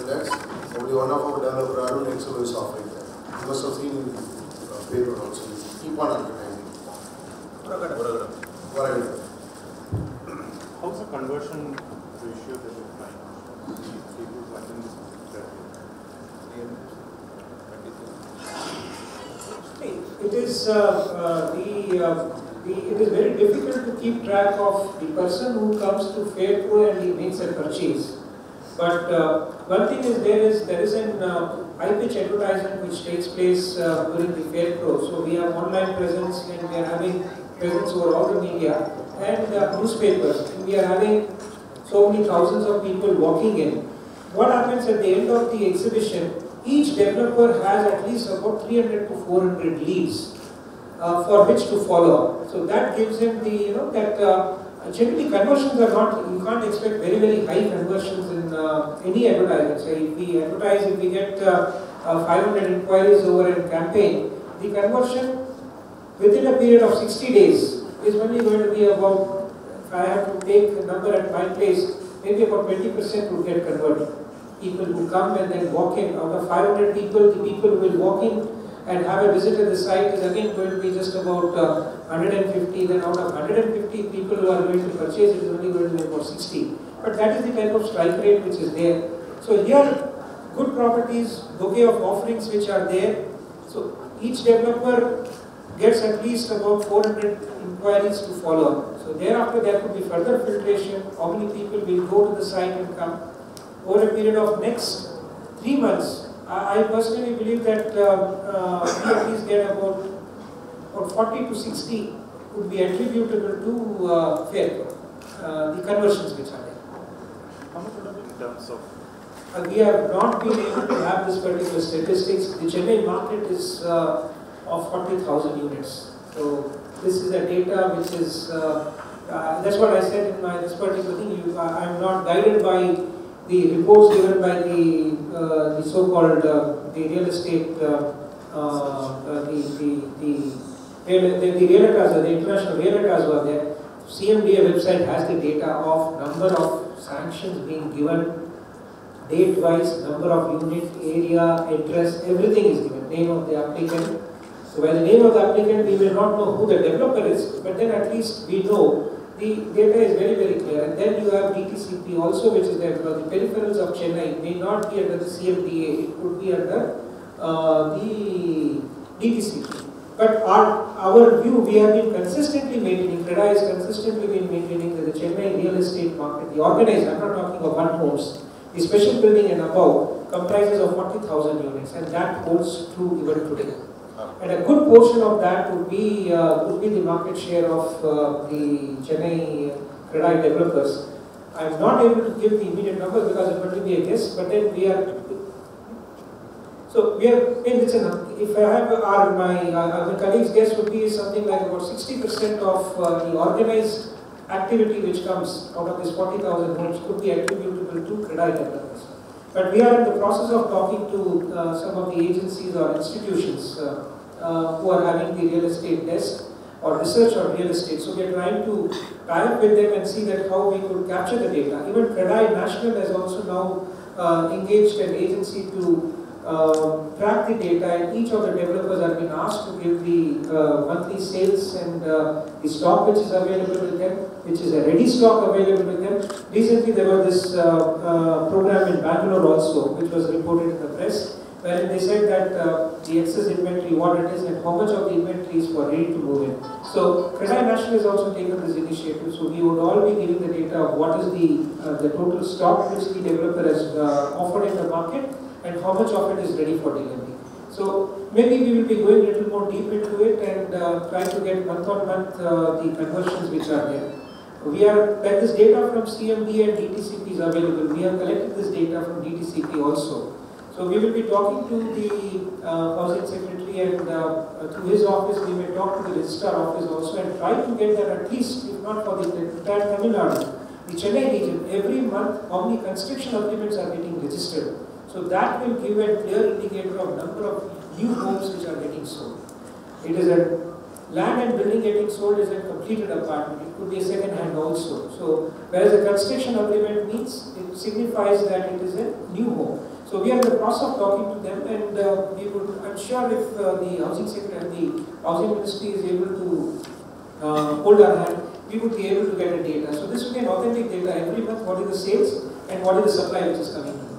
lakhs. Only one of our developer, Arun Excel, is offering that. You must have seen in paper also. Keep on advertising. Varagada. How's the conversion ratio that you find? People who attend this it is it is very difficult to keep track of the person who comes to FairPro and he makes a purchase. But one thing is there is an high pitch advertisement which takes place during the FairPro. So we have online presence and we are having presence over all the media and newspapers. And we are having so many thousands of people walking in. What happens at the end of the exhibition? Each developer has at least about 300 to 400 leads for which to follow up. So that gives him the, generally conversions are not, you can't expect very, very high conversions in any advertising. So if we advertise, if we get 500 inquiries over a campaign, the conversion within a period of 60 days is only going to be about, if I have to take a number at my place, maybe about 20% would get converted. People who come and then walk in. Out of 500 people, the people who will walk in and have a visit at the site is again going to be just about 150. Then out of 150 people who are going to purchase, it is only going to be about 60. But that is the type of strike rate which is there. So here, good properties, bouquet of offerings which are there. So each developer gets at least about 400 inquiries to follow up. So thereafter there could be further filtration. How many people will go to the site and come? Over a period of next 3 months, I personally believe that we at least get about 40 to 60 would be attributable to FairPro, the conversions which are there. How much would have been in terms of? We have not been able to have this particular statistics. The Chennai market is of 40,000 units. So this is a data which is, that's what I said in this particular thing. I am not guided by the reports given by the so-called the real estate, the realtors, the international realtors who are there. CMDA website has the data of number of sanctions being given, date-wise, number of unit, area, address, everything is given, name of the applicant. So by the name of the applicant, we will not know who the developer is, but then at least we know the data is very, very clear. And then you have DTCP also, which is there. The peripherals of Chennai may not be under the CMDA, it could be under the DTCP. But our view, we have been consistently maintaining, CREDA has consistently been maintaining that the Chennai real estate market, the organized, I'm not talking of one homes, the special building and above comprises of 40,000 units, and that holds true even today. And a good portion of that would be the market share of the Chennai CREDA developers. I am not able to give the immediate numbers because it will be a guess, but then we are. So we are. If I have my colleagues' guess would be something like about 60% of the organized activity which comes out of this 40,000 homes could be attributable to CREDA developers. But we are in the process of talking to some of the agencies or institutions who are having the real estate desk or research on real estate. So we are trying to tie up with them and see that how we could capture the data. Even CREDA National has also now engaged an agency to track the data, and each of the developers have been asked to give the monthly sales and the stock which is available with them, which is a ready stock available with them. Recently there was this program in Bangalore also, which was reported in the press, wherein they said that the excess inventory, what it is and how much of the inventory is for ready to move in. So CREDA National has also taken this initiative, so we would all be giving the data of what is the total stock which the developer has offered in the market, and how much of it is ready for delivery. So maybe we will be going a little more deep into it and try to get month on month the conversions which are there. We are, like this data from CMD and DTCP is available. We have collected this data from DTCP also. So we will be talking to the Housing Secretary, and through his office we may talk to the Registrar office also and try to get that at least, if not for the entire Tamil Nadu, the Chennai region, every month how many construction agreements are getting registered. So that will give a clear indicator of number of new homes which are getting sold. It is a land and building getting sold is a completed apartment. It could be a second hand also. So whereas a construction agreement means, it signifies that it is a new home. So we are in the process of talking to them, and I'm sure if the housing sector, the housing ministry is able to hold our hand, we would be able to get a data. So this will be an authentic data every month. What is the sales and what is the supply which is coming in.